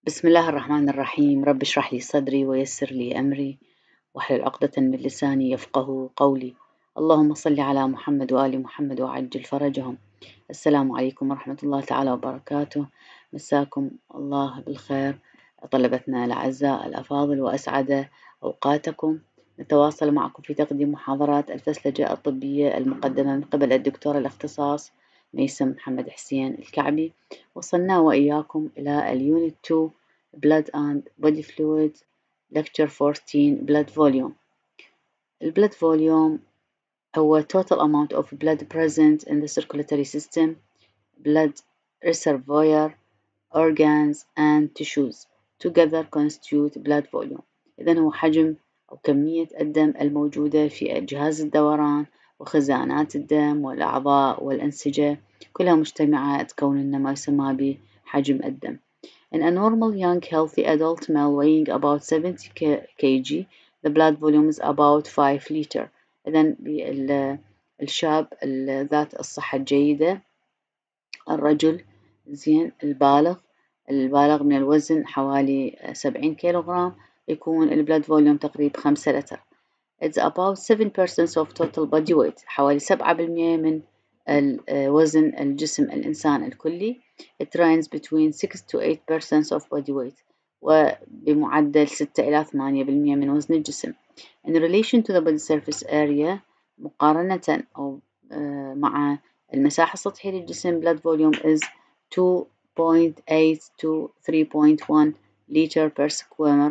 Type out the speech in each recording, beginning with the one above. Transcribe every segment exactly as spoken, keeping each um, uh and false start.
بسم الله الرحمن الرحيم. رب اشرح لي صدري ويسر لي أمري واحلل عقدة من لساني يفقه قولي. اللهم صل على محمد وآل محمد وعجل فرجهم. السلام عليكم ورحمة الله تعالى وبركاته. مساكم الله بالخير طلبتنا الأعزاء الأفاضل وأسعد أوقاتكم. نتواصل معكم في تقديم محاضرات الفسلجة الطبية المقدمة من قبل الدكتور الاختصاص ميسم محمد حسين الكعبي. وصلنا وإياكم إلى اليونت تو Blood and Body Fluids Lecture fourteen Blood Volume. The blood volume هو total amount of blood present in the circulatory system, blood reservoir, organs and tissues together constitute blood volume. إذن هو حجم أو كمية الدم الموجودة في جهاز الدوران وخزانات الدم والأعضاء والأنسجة كلها مجتمعة تكون لنا ما يسمى بحجم الدم. In a normal young healthy adult male weighing about seventy kilograms, the blood volume is about five liters. إذن الشاب ذات الصحة الجيدة الرجل زين البالغ البالغ من الوزن حوالي سبعين كيلوغرام يكون البلاد فوليوم تقريبا خمسة لتر. It's about seven percent of total body weight. حوالي سبعة بالمئة من وزن الجسم الإنسان الكلي. It ranges between six to eight percent of body weight وبمعدل ستة إلى ثمانية بالمئة من وزن الجسم. In relation to the body surface area مقارنة أو مع المساحة السطحية للجسم blood volume is two point eight to three point one liter per square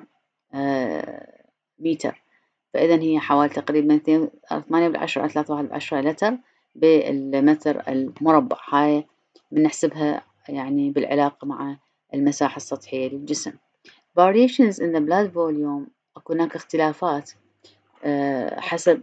meter. فإذا هي حوالي تقريبا ثمانية بالعشرة على ثلاثة واحد بالعشرة لتر بالمتر المربع. هاي بنحسبها يعني بالعلاقة مع المساحة السطحية للجسم. Variations in the blood volume هناك اختلافات حسب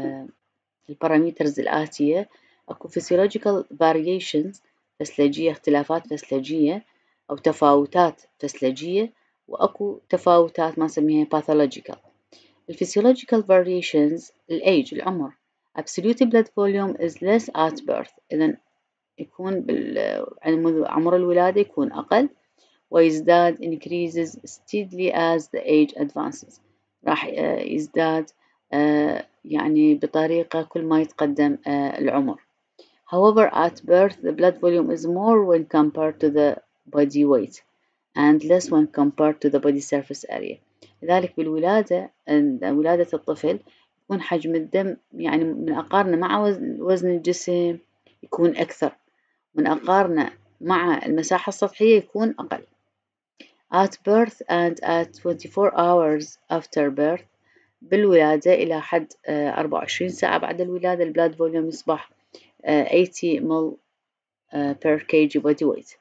البارامترز الآتية. أكو physiological variations فسلجية اختلافات فسلجية أو تفاوتات فسلجية وأكو تفاوتات ما نسميها pathological. الphysiological variations الage العمر absolute blood volume is less at birth. إذن يكون عمر الولادة يكون أقل ويزداد increases steadily as the age advances. راح يزداد يعني بطريقة كل ما يتقدم العمر. However, at birth the blood volume is more when compared to the body weight and less when compared to the body surface area. لذلك بالولادة ولادة الطفل يكون حجم الدم يعني من أقارنه مع وزن الجسم يكون أكثر، من أقارنه مع المساحة السطحية يكون أقل. At birth and at twenty-four hours after birth بالولادة إلى حد أربعة وعشرين ساعة بعد الولادة البلاد فوليوم يصبح eighty milliliters per kg body weight.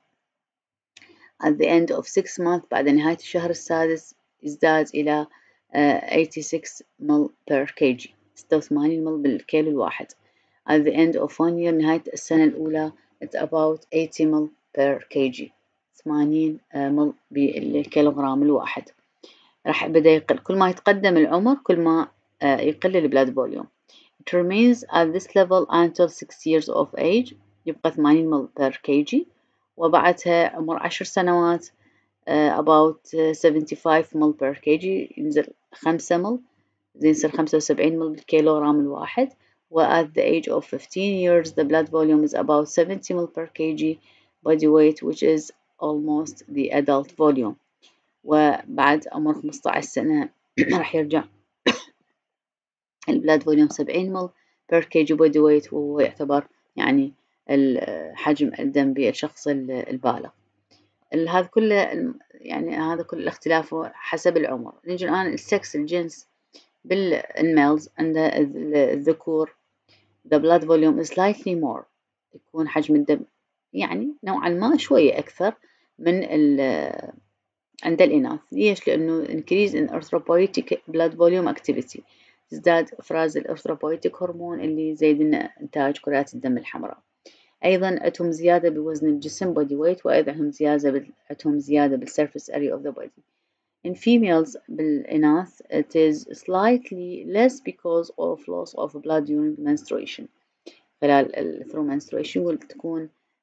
At the end of six months بعد نهاية الشهر السادس يزداد إلى eighty-six milliliters per kg ستة وثمانين مل بالكيلو الواحد. At the end of one year نهاية السنة الأولى it's about eighty milliliters per kg ثمانين مل بالكيلوغرام الواحد. راح بدأ يقل كل ما يتقدم العمر كل ما يقل البلاد فوليوم. It remains at this level until six years of age يبقى ثمانين مل per kg وبعدها عمر عشر سنوات uh, about seventy-five مل per kg ينزل خمسة مل زين يصير خمسة وسبعين مل بالكيلوغرام الواحد. و at the age of fifteen years the blood volume is about seventy ml per kg body weight which is almost the adult volume. وبعد عمر خمسة عشر سنة راح يرجع البلاد فوليوم سبعين مل per kg body weight وهو يعتبر يعني حجم الدم بالشخص البالغ. هذا كله يعني هذا كل الاختلاف حسب العمر. نيجي الآن السكس الجنس بالميلز عند الذكور the blood volume is slightly more يكون حجم الدم يعني نوعا ما شوية أكثر من عند الإناث. ليش؟ لأنه increase in erythropoietic blood volume activity تزداد إفراز الإرثروبويتيك هرمون اللي يزيد لنا إنتاج كريات الدم الحمراء. أيضا عندهم زيادة بوزن الجسم body weight وأيضا عندهم زيادة عندهم زيادة بالsurface area of the body. In females بالإناث it is slightly less because of loss of blood during menstruation. خلال through menstruation تكون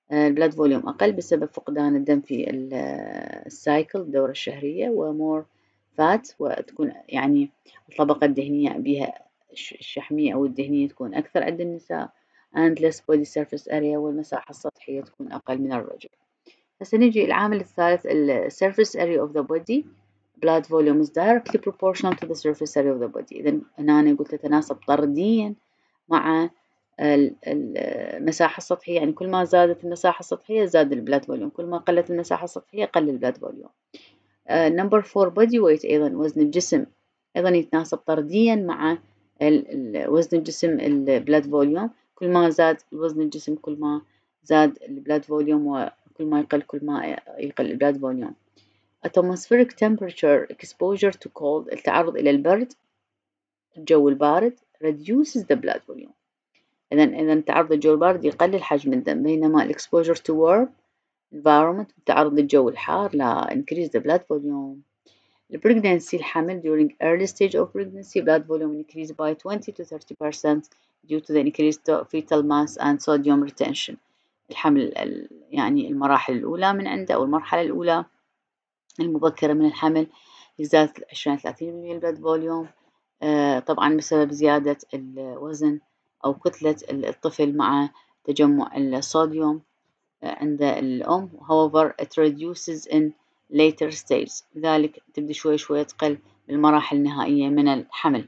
البلاد فوليوم أقل بسبب فقدان الدم في السايكل الدورة الشهرية، ومور فات، وتكون يعني الطبقة الدهنية بها الشحمية أو الدهنية تكون أكثر عند النساء، and less body surface area، والمساحة السطحية تكون أقل من الرجل. هسه نجي العامل الثالث ال surface area of the body blood volume is directly proportional to the surface area of the body. إذا هنا أنا قلت تتناسب طرديا مع المساحة السطحية، يعني كل ما زادت المساحة السطحية زاد البلاد فوليوم، كل ما قلت المساحة السطحية قل البلاد فوليوم. نمبر فور body weight، أيضا وزن الجسم أيضا يتناسب طرديا مع وزن الجسم البلاد فوليوم، كل ما زاد وزن الجسم كل ما زاد البلاد فوليوم، وكل ما يقل كل ما يقل البلاد فوليوم. atmospheric temperature exposure to cold، التعرض إلى البرد الجو البارد reduces the blood volume. إذا إذا تعرض الجو البارد يقلل حجم الدم، بينما ال exposure to warm environment التعرض للجو الحار لا increase the blood volume. The pregnancy الحمل during early stage of pregnancy blood volume increase by twenty to thirty percent due to the increased fetal mass and sodium retention. الحمل يعني المراحل الأولى من عنده أو المرحلة الأولى المبكرة من الحمل يزداد عشرين ثلاثين بالمئة البلاد فوليوم، آه طبعا بسبب زيادة الوزن أو كتلة الطفل مع تجمع الصوديوم آه عند الأم. however it reduces in later stages، لذلك تبدأ شوي شوي تقل بالمراحل النهائية من الحمل.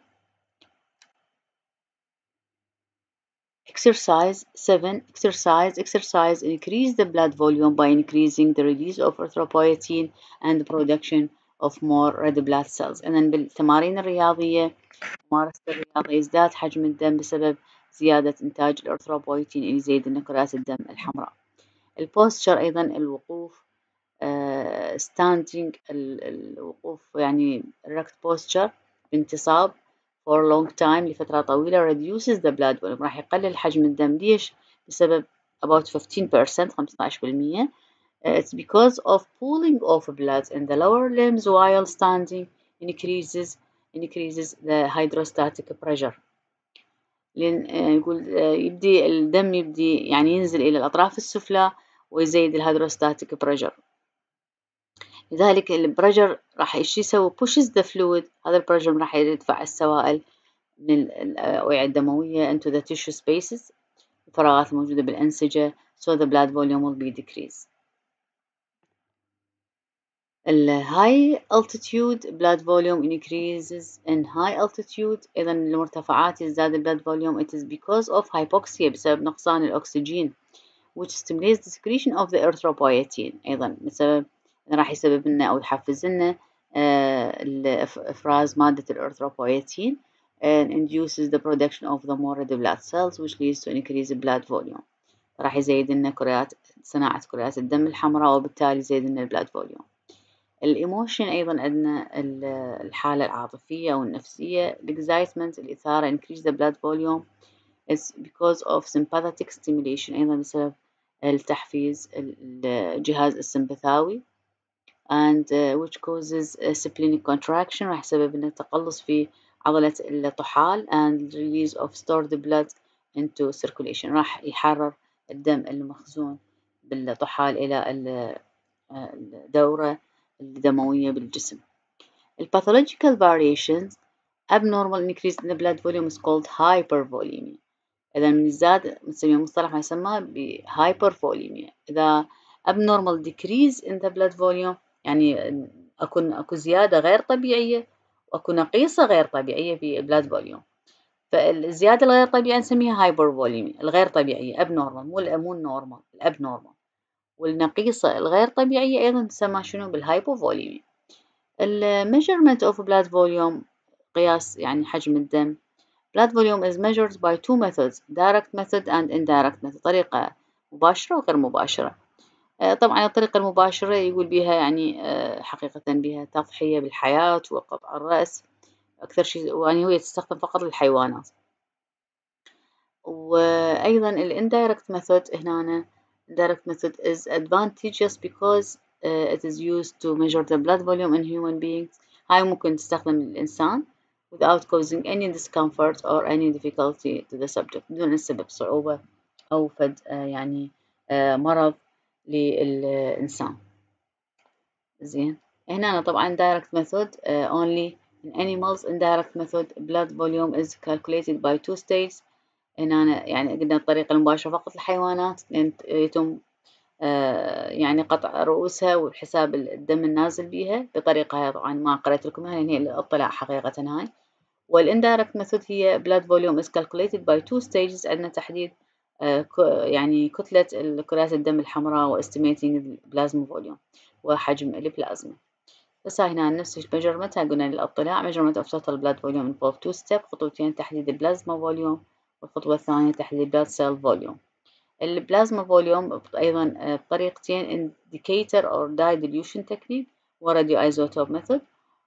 Exercise seven. Exercise. Exercise increase the blood volume by increasing the release of erythropoietin and the production of more red blood cells. إذن بالتمارين الرياضية ممارسة الرياضة يزداد حجم الدم بسبب زيادة إنتاج الإرثروبويتين اللي يزيد نقرات الدم الحمراء. البوستشر أيضا الوقوف uh, standing الوقوف يعني erect posture بانتصاب for a long time لفترة طويلة reduces the blood volume راح يقلل حجم الدم. ليش؟ بسبب about fifteen percent خمسة عشر بالمئة. uh, it's because of pooling of blood in the lower limbs while standing increases increases the hydrostatic pressure. لأن يقول يبدي الدم يبدي يعني ينزل إلى الأطراف السفلى ويزيد الهيدروستاتيك بريشر، لذلك البريشر راح ايش يسوي pushes the fluid، هذا البريشر راح يدفع السوائل من الأوعية الدموية into the tissue spaces الفراغات الموجودة بالأنسجة so the blood volume will be decreased. ال high altitude blood volume increases in high altitude. إذا المرتفعات يزداد البلاد فوليوم it is because of hypoxia بسبب نقصان الأكسجين which stimulates the secretion of the erythropoietin. أيضا بسبب راح يسبب لنا أو يحفز لنا إفراز مادة الإرثروبويتين and induces the production of the more red blood cells which leads to increased blood volume. راح يزيد لنا كريات صناعة كريات الدم الحمراء وبالتالي يزيد لنا البلاد فوليوم. الإيموشن أيضا عندنا الحالة العاطفية أو النفسية. الإكزايتمنت الإثارة increase the blood volume is because of sympathetic stimulation أيضا بسبب التحفيز الجهاز السمبثاوي and uh, which causes a splenic contraction راح يسبب أن تقلص في عضلة الطحال and release of stored blood into circulation راح يحرر الدم المخزون بالطحال إلى الدورة الدموية بالجسم. الpathological variations abnormal increase in the blood volume is called hypervolemia. إذا من الزاد نسميه مصطلح ما يسمى ب hypervolemia. إذا abnormal decrease in the blood volume يعني أكون أكو زيادة غير طبيعية وأكو نقيصة غير طبيعية في blood volume. فالزيادة الغير طبيعية نسميها hypervolemia الغير طبيعية abnormal مو مو النورمال الabnormal، والنقيصة الغير طبيعية أيضا تسمى شنو بالهايبوفوليميا. ال measurement of blood volume قياس يعني حجم الدم. blood volume is measured by two methods direct method and indirect method طريقة مباشرة وغير مباشرة. طبعا الطريقة المباشرة يقول بها يعني حقيقة بها تضحية بالحياة وقطع الرأس أكثر شيء، يعني هي تستخدم فقط للحيوانات. وأيضا ال indirect method هنا indirect method is advantageous because uh, it is used to measure the blood volume in human beings. هاي ممكن تستخدم للإنسان without causing any discomfort or any difficulty to the subject بدون السبب صعوبة أو فد uh, يعني مرض للإنسان. زين، هنا طبعا direct method uh, only in animals. indirect method blood volume is calculated by two stages. هنا يعني قلنا الطريقة المباشرة فقط الحيوانات يتم آه يعني قطع رؤوسها وحساب الدم النازل بيها بطريقة طبعا ما قرأت لكم يعني هي الاطلاع حقيقة هاي. والاندايركت ميثود هي blood volume is calculated by two stages. عندنا تحديد آه يعني كتلة كرات الدم الحمراء و estimating plasma volume وحجم البلازما. بس هنا نفس الميجرمنت قلنا للاطلاع measurement of total blood volume involve two step. خطوتين تحديد البلازما فوليوم والخطوة الثانية تحديد blood cell volume. البلازما فوليوم أيضا بطريقتين indicator or dye dilution technique وراديو ايزوتوب ميثود.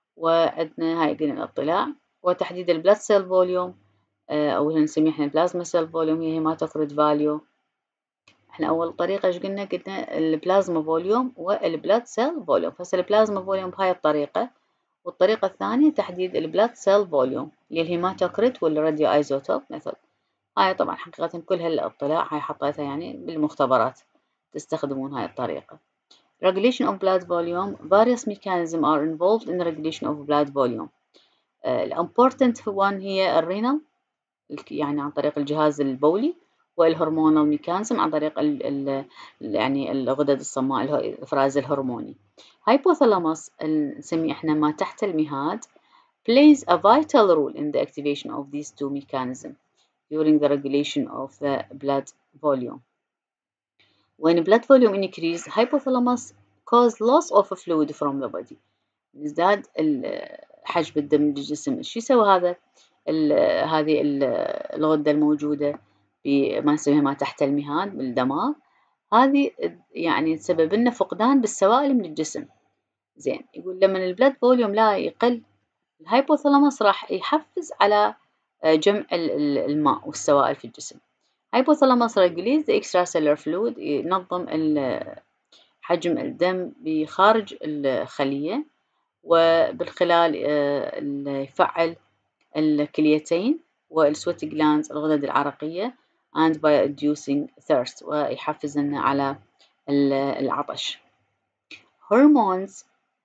وعندنا هاي قلنا الاطلاع وتحديد البلاد سيل فوليوم أو نسميه احنا البلازما سيل فوليوم هي هيماتوكريت فاليو. احنا أول طريقة ايش قلنا؟ قلنا البلازما فوليوم والبلاد سيل فوليوم. فهسه البلازما فوليوم بهاي الطريقة، والطريقة الثانية تحديد البلاد سيل فوليوم اللي الهيماتوكريت والراديو ايزوتوب ميثود. هاي طبعا حقيقة كل هالاطلاع هاي حطيتها يعني بالمختبرات تستخدمون هاي الطريقة. Regulation of blood volume. Various mechanisms are involved in the regulation of blood volume. الامبورتنت one هي الرينال يعني عن طريق الجهاز البولي، والهرمونال ميكانيزم عن طريق ال ال يعني الغدد الصماء الافراز الهرموني. hypothalamus نسميه احنا ما تحت المهاد plays a vital role in the activation of these two mechanisms during the regulation of the blood volume. When blood volume increase, hypothalamus cause loss of fluid from the body. يزداد حجم الدم بالجسم. شو يسوي هذا؟ ال هذه ال الغدة الموجودة بما نسميها ما تحت المهاد بالدماغ، هذه يعني تسبب لنا فقدان بالسوائل من الجسم. زين، يقول لما البلد فوليوم لا يقل، الهايبوثالاموس راح يحفز على جمع الماء والسوائل في الجسم. hypothalamus regulates the extracellular fluid، ينظم حجم الدم بخارج الخلية، وبالخلال يفعل الكليتين والسويت جلاندز الغدد العرقية and by inducing thirst ويحفز لنا على العطش. Hormones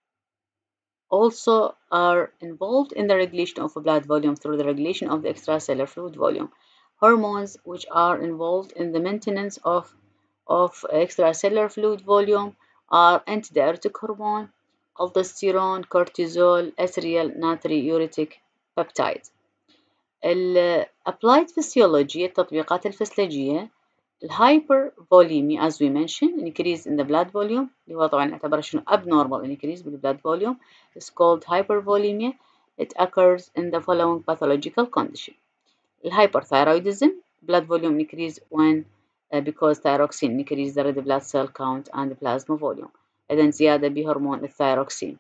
also are involved in the regulation of blood volume through the regulation of the extracellular fluid volume. Hormones which are involved in the maintenance of, of extracellular fluid volume are antidiuretic hormone, aldosterone, cortisol, ethereal natriuretic peptide. applied physiology التطبيقات الفسيولوجية الهايبرفوليمي as we mentioned increase in the blood volume اللي هو طبعا نعتبره شنو abnormal increase in the blood volume is called hypervolemia. It occurs in the following pathological condition. Hyperthyroidism, blood volume increase when uh, because thyroxine increase the red blood cell count and the plasma volume. إذن زيادة بهرمون الثايروكسين.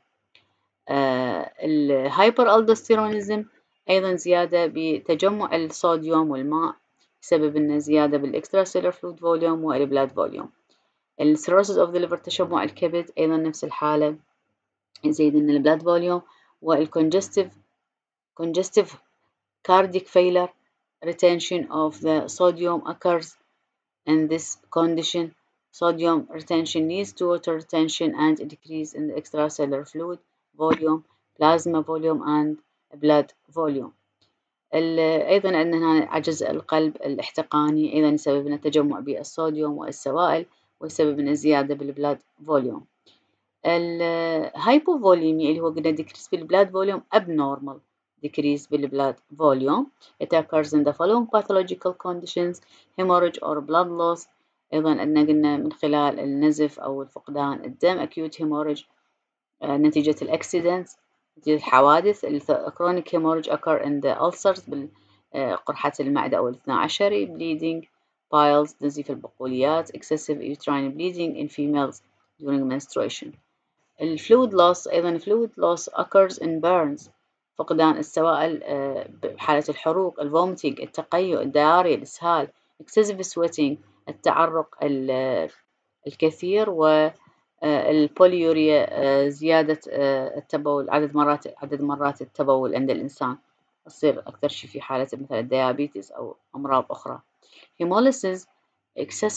الهايبرالدوستيرونيزم أيضا زيادة بتجمع الصوديوم والماء بسبب أنه زيادة بالإكستراسيلر فلويد فوليوم والبلاد فوليوم. السيروسيس أوف ذا ليفر تشبع الكبد أيضا نفس الحالة يزيد من البلاد فوليوم. والكونجستيف congestive cardiac failure retention of the sodium occurs in this condition. Sodium retention leads to water retention and a decrease in the extracellular fluid volume, plasma volume and blood volume. أيضا عندنا عجز القلب الاحتقاني أيضا يسبب لنا تجمع بالصوديوم والسوائل ويسبب لنا زيادة بالبلاد فوليوم. الهايبوفوليميا اللي هو قلنا decrease بالبلاد فوليوم abnormal decrease بالبلاد volume. It occurs in the following pathological conditions: hemorrhage or blood loss. أيضا أننا قلنا من خلال النزف أو الفقدان الدم acute hemorrhage نتيجة الأكسيدنتس نتيجة الحوادث. chronic hemorrhage occur in the ulcers بالقرحة المعدة أو الاثنى عشري. bleeding piles نزيف البقوليات. excessive uterine bleeding in females during menstruation. الفلويد loss أيضا fluid loss occurs in burns فقدان السوائل بحالة الحروق. الvomiting التقيؤ الدياريا الإسهال. excessive sweating التعرق الكثير. والبوليوريا زيادة التبول عدد مرات عدد مرات التبول عند الإنسان تصير أكثر شيء في حالة مثل الديابيتس أو أمراض أخرى. hemolysis excessive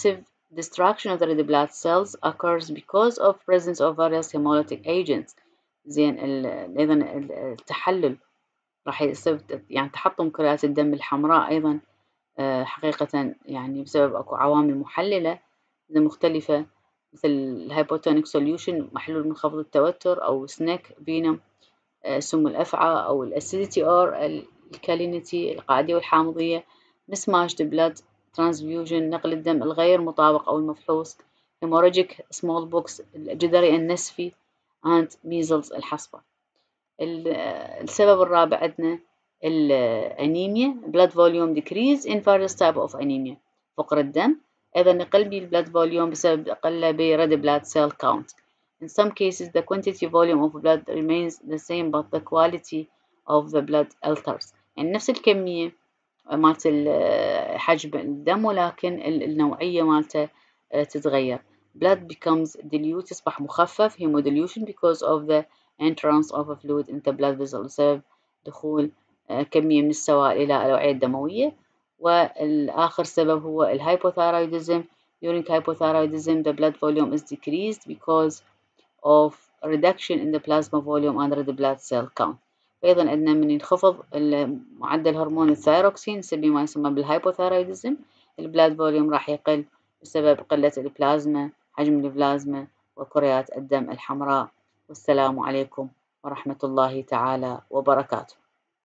destruction of the red blood cells occurs because of presence of various hemolytic agents. زين أيضا التحلل راح يسبب يعني تحطم كريات الدم الحمراء أيضا حقيقة يعني بسبب أكو عوامل محللة مختلفة مثل الهايبوتونيك سوليوشن محلول منخفض التوتر أو سنيك فينوم سم الأفعى أو الأسيديتي أور الكالينيتي القاعدية والحامضية mismatched blood transfusion نقل الدم الغير مطابق أو المفحوص hemorrhagic smallpox الجدري النسفي and measles الحصبة. السبب الرابع عندنا الأنيميا blood volume decrease in various type of anemia فقر الدم أيضا يقل البلاد فوليوم بسبب أقل red blood cell count. In some cases the quantity volume of blood remains the same but the quality of the blood alters. يعني نفس الكمية مالت حجم الدم ولكن النوعية مالته تتغير. Blood becomes dilute يصبح مخفف hemodilution because of the entrance of a fluid into blood vessel بسبب دخول كمية من السوائل إلى الأوعية الدموية. والآخر سبب هو الهايبوثايرويدزم. During hypothyroidism the blood volume is decreased because of reduction in the plasma volume and red blood cell count. أيضا عندنا من ينخفض معدل هرمون الثايروكسين نسميه ما يسمى بالهايبوثايرويدزم البلاد فوليوم راح يقل بسبب قلة البلازما حجم البلازما وكريات الدم الحمراء. والسلام عليكم ورحمة الله تعالى وبركاته.